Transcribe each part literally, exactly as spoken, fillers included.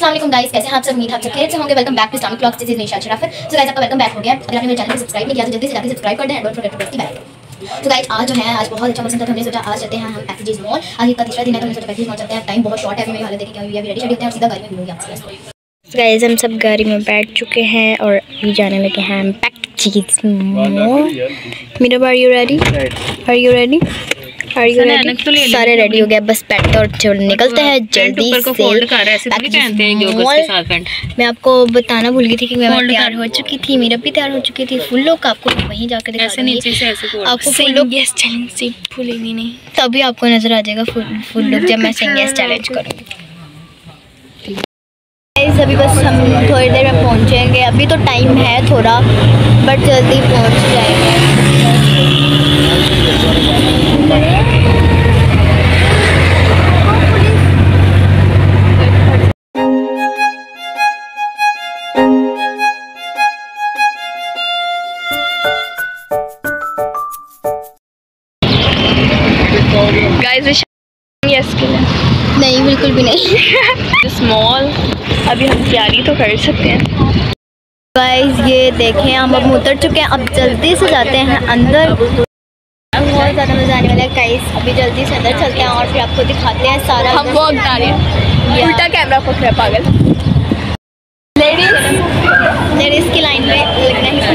अस्सलाम वालेकुम गाइस, कैसे हैं आप सब? उम्मीद आप सब खैरियत से होंगे। Welcome back to Islamic vlogs. This is Nisha Sharafat. So guys, आपका वेलकम बैक हो गया। अगर आपने मेरे चैनल को सब्सक्राइब नहीं किया तो जल्दी से जाकर सब्सक्राइब कर दें and don't forget to press the bell icon. तो गाइस, आज जो है आज बहुत अच्छा मौसम था, तो हमने सोचा आज चलते हैं हम पैकेजेस मॉल। आज का तीसरा दिन है तो हमने सोचा पैकेजेस मॉल चलते हैं। टाइम बहुत शॉर्ट है, अभी मेरी हालत देखिए क्या हुई है। अभी रेडी शेडी होते हैं और सीधा गाड़ी में घूमूंगी आपके साथ। गाइस, हम सब गाड़ी में बैठ चुके हैं और अभी जाने लगे हैं हम Packages Mall. Meera, are you ready? Are you ready? Are you ready? सारे रेडी हो गए, बस बैठते और चल निकलते हैं जल्दी से मॉल। मैं आपको बताना भूल गई थी कि मैं तैयार हो चुकी थी, मीरा भी तैयार हो चुकी थी। फुल लुक आपको वहीं जाकर दिखा दूंगी। नीचे से ऐसे आपको फुल लुक यस चैलेंज से भूलेंगी नहीं, तभी आपको नजर आ जाएगा फुल फुल लुक जब मैं सिंग यस चैलेंज करूँगी। अभी बस हम थोड़ी देर में पहुंचेंगे। अभी तो टाइम है थोड़ा, बट जल्दी पहुंच जाएंगे। गाइस, यस के लिए नहीं, बिल्कुल भी नहीं। स्मॉल अभी हम तैयारी तो कर सकते हैं। गाइस, ये देखें हम अब उतर चुके हैं। अब जल्दी से जाते हैं अंदर, बहुत ज़्यादा मज़ा आने वाला है। गाइस, अभी जल्दी से अंदर चलते हैं और फिर आपको दिखाते हैं सारा। हम वॉक बता रहे हैं, उल्टा कैमरा पकड़ा पागल। लेडीज लेडीज़ की लाइन में लगना ही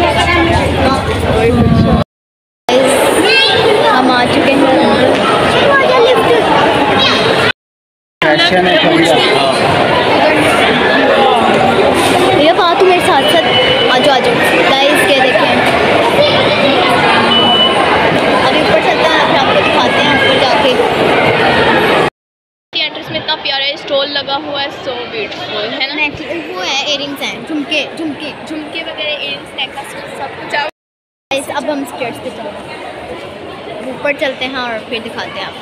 हम आ चुके हैं। ये बात मेरे साथ साथ आजो आजो गाइस, के देखें अभी ऊपर चलते हैं, फिर आपको दिखाते हैं ऊपर जाके। एंट्रेंस में इतना प्यारा स्टॉल लगा हुआ है, सो ब्यूटीफुल है ना। वो है इयरिंग्स हैं, झुमके झुमके झुमके वगैरह, इयरिंग्स नेकलेस सब कुछ। गाइस, अब हम स्टेयर्स पे चलते ऊपर चलते हैं और फिर दिखाते हैं आपको।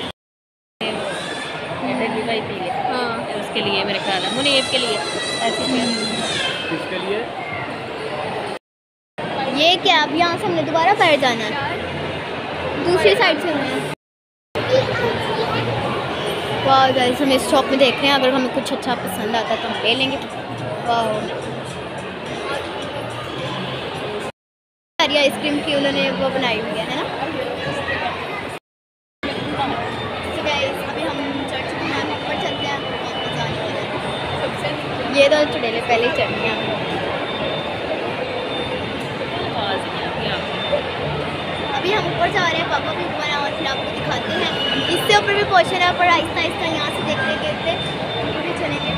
हाँ, उसके लिए मेरे ख्याल है मुनीब के लिए ऐसे किसके लिए ये क्या? अब यहाँ से हमने दोबारा पैर जाना है, दूसरी साइड से हमें। वाह गाइस, हम इस शॉप में देख रहे हैं, अगर हमें कुछ अच्छा पसंद आता है तो हम ले लेंगे। वाह, आइसक्रीम की उन्होंने वो बनाई हुई है ना। ये तो चुड़ैले पहले ही चढ़नी है। अभी हम ऊपर जा रहे हैं, पापा भी ऊपर हैं और फिर आपको दिखाते हैं। इससे ऊपर भी पहुँचना है, पर आहिस्ता आहिस्ता यहाँ से देखते देखते ऊपर भी चलेंगे।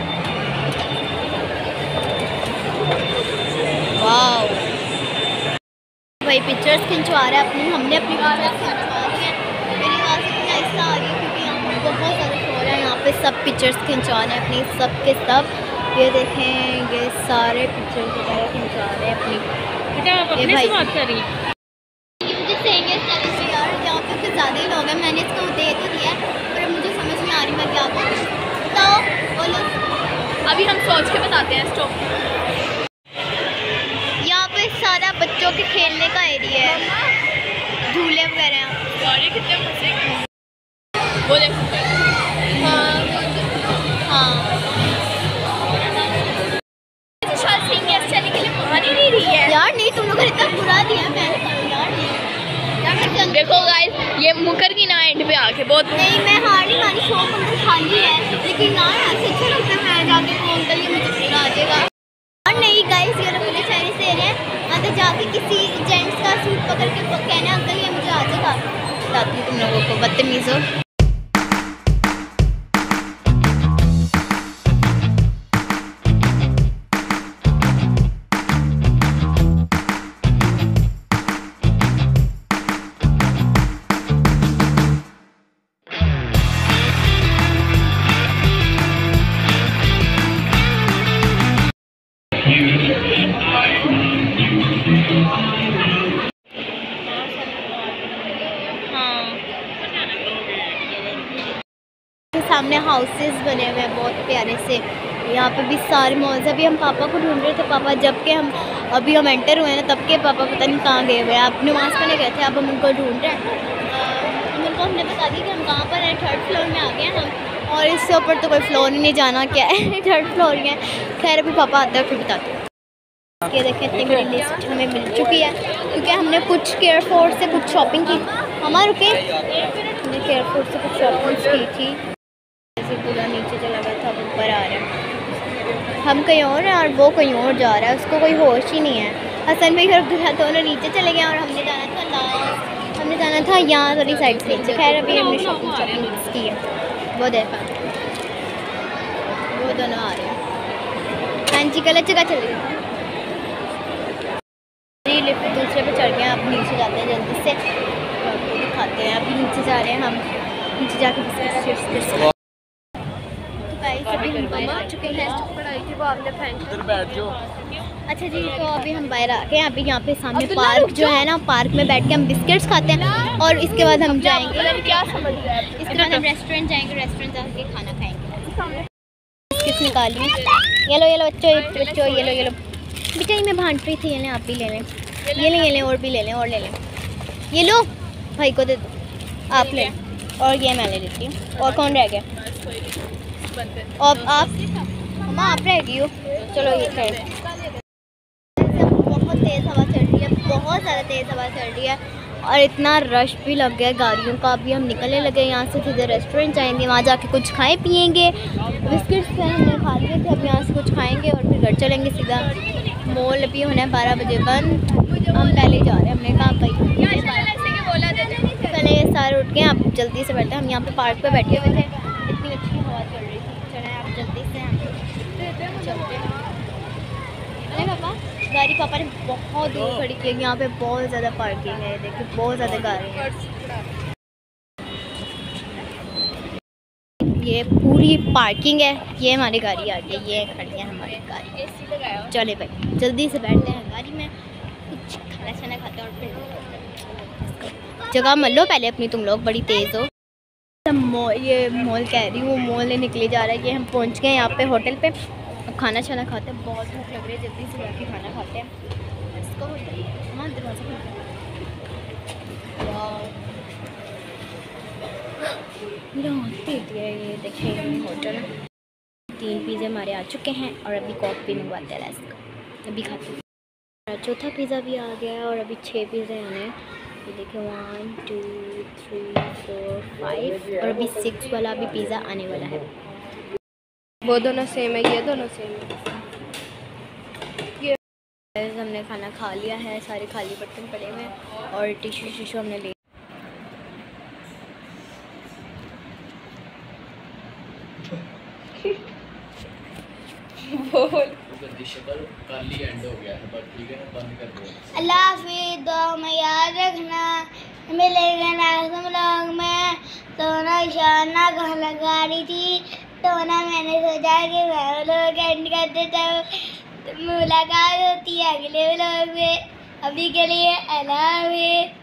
वाह भाई, पिक्चर्स खिंचवा रहे हैं अपनी, हमने अपनी पिक्चर्स खिंचवा दी हैं। मेरी आवाज़ इतनी आहिस्ता आ रही है क्योंकि यहाँ बहुत ज़्यादा शोर है। यहाँ पे सब पिक्चर्स खिंचवा रहे हैं अपनी, सब के सब। ये देखें, ये सारे पिक्चर्स वगैरह खिंचवा रहे हैं अपनी। ये भाई बात कर रही है मुझे सही है यार, यहाँ पे कुछ ज़्यादा ही लोग हैं। मैंने इसको दे तो दिया है, पर मुझे समझ नहीं आ रही मैं क्या करूँ। तो बोलो, अभी हम सोच के बताते हैं। स्टॉप। यहाँ पे सारा बच्चों के खेलने का एरिया है, झूले वगैरह हैं। कितने मजे वो देख सकते हैं। हाँ हाँ, यार नहीं, तुम लोग इतना बुरा दिया मैं यार नहीं। देखो गाइस, ये मुकर की ना एंड पे आके बहुत नहीं, मैं हार नहीं मानी, शो अंदर खाली है लेकिन ना ऐसे अच्छा लगता है। मैं जाके वो अंकल ये मुझे पूरा आ जाएगा। और नहीं गाइस, ये लोग मुझे चाइनीज से रहे हैं, अंदर जाके किसी जेंट्स का सूट पकड़ के कहना अंकल ये मुझे आ जाएगा। बताती हूँ तुम लोगों को, बदतमीज हो। सामने हाउसेस बने हुए हैं बहुत प्यारे से। यहाँ पे भी सारे मॉल्स। अभी हम पापा को ढूंढ रहे थे, पापा जब के हम अभी हम एंटर हुए हैं ना, तब के पापा पता नहीं कहाँ गए हुए हैं। आप नमाज़ पढ़ने गए थे, अब हम उनको ढूंढ रहे हैं। हम उनको हमने बता दिया कि हम कहाँ पर हैं, थर्ड फ्लोर में आ गए हैं हम। और इससे ऊपर तो कोई फ्लोर ही नहीं जाना, क्या है थर्ड फ्लोर ही है। खैर अभी पापा आते हैं फिर बताते हैं। ये देखें इतनी बड़ी लिस्ट हमें मिल चुकी है क्योंकि हमने कुछ केयर फोर्स से कुछ शॉपिंग की। हमारे रुके हमने केयर फोर्स से कुछ शॉपिंग की थी। ऐसे पूरा नीचे चला गया था, अब ऊपर आ रहा है। हम कहीं और हैं और वो कहीं और जा रहा है, उसको कोई होश ही नहीं है। हसन भाई और दूल्हा दोनों नीचे चले गए और हमने जाना था लास्ट, हमने जाना था यहाँ वाली साइड से नीचे। खैर अभी हमने शॉपिंग शॉपिंग की है, वो देखा वो दोनों आ रहे हैं। हाँ जी गलत जगह चले गए, लिफ्ट दूसरे पे चढ़ गए हैं। अब नीचे जाते हैं जल्दी से, आपको दिखाते हैं। अभी नीचे जा रहे हैं हम, नीचे जाके बिस्किट तो गाइस अभी हम बाहर आ चुके हैं। पढ़ाई थी वो आपने फेंक बैठ जाओ। अच्छा जी, तो अभी हम बाहर आ गए। अभी यहाँ पे सामने पार्क जो है ना, पार्क में बैठ के हम बिस्किट्स खाते हैं और इसके बाद हम जाएंगे, क्या समझ रहे हैं, इसके बाद हम रेस्टोरेंट जाएंगे, रेस्टोरेंट जाके खाना खाएंगे। बिस्किट्स निकालिए, ये लो ये लो बच्चों बच्चों ये लो ये लो बेटा, ये मैं भांट रही थी, ये लें आप भी ले लें, ये लें ये लें और भी ले लें और ले लें, ये लो भाई को दे दो, आप ले और ये मैं ले लेती हूँ। और कौन रह गया? और आप मम्मा आप रह गई हो, चलो ये करें। बहुत तेज़ हवा चल रही है, बहुत ज़्यादा तेज़ हवा चल रही है और इतना रश भी लग गया गाड़ियों का। अभी हम निकलने लगे यहाँ से, सीधे रेस्टोरेंट जाएंगे, वहाँ जाके कुछ खाएं पिएंगे। बिस्किट्स पे हमने खा लिए थे, अब यहाँ से कुछ खाएंगे और फिर घर चलेंगे सीधा। मॉल अभी होना है बारह बजे बंद, हम पहले जा रहे हैं। हमने कहा भाई पहले ये सारे उठ गए, आप जल्दी से बैठे। हम यहाँ पे पार्क पे बैठे हुए थे, इतनी अच्छी हवा चल रही थी। चले आप जल्दी से हम चलते हैं। अरे पापा गाड़ी पापा ने बहुत दूर खड़ी की है, यहाँ पे बहुत ज़्यादा पार्किंग है, देखिए बहुत ज़्यादा गाड़ी है। ये पूरी पार्किंग है, ये हमारी गाड़ी आ गई, ये खड़ी है हमारी गाड़ी। चले भाई जल्दी से बैठते हैं गाड़ी में, कुछ खाना छाना खाते हैं और फिर जगह मत लो पहले अपनी, तुम लोग बड़ी तेज़ हो। मॉल, ये मॉल कह रही हूँ, मॉल निकले जा रहा है। ये हम पहुँच गए यहाँ पे होटल पे, अब खाना छाना खाते हैं। बहुत भूख लग रही है, जल्दी से जाके खाना खाते हैं। इसको हाँ दरवाज़ा मेरा दे दिया। ये देखिए होटल, तीन पिज़्ज़े हमारे आ चुके हैं और अभी कॉक भी मंगवाते हैं रेस्ट, अभी खाते हैं। चौथा पिज़्ज़ा भी आ गया है और अभी छः पिज़्ज़े आने हैं। ये देखिए one two three four five और अभी सिक्स वाला भी पिज़्ज़ा आने वाला है। वो दोनों सेम है, ये दोनों सेम है। ये हमने खाना खा लिया है, सारे खाली बर्तन पड़े हुए हैं और टिश्यू शिशू हमने ले। अल्लाह हाफिज़, दुआ में याद रखना, मिलेगा ना तुम लोग में। तो ना इशाना कहाँ लगा रही थी, तो ना मैंने सोचा कि मैं लोग एंड कर देता हूँ, मुलाकात होती है अगले व्लॉग में। अभी के लिए अल्लाह हाफिज़।